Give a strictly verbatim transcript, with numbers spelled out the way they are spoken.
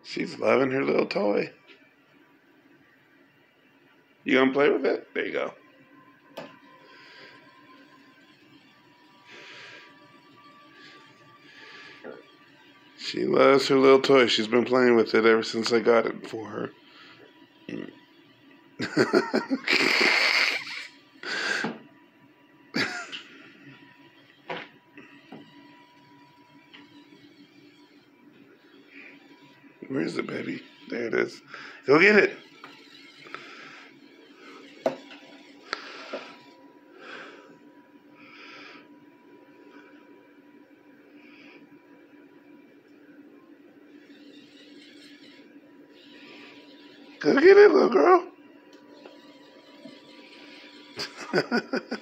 She's loving her little toy. You gonna play with it? There you go. She loves her little toy. She's been playing with it ever since I got it for her. Where is it, baby? There it is. Go get it. Go get it, little girl.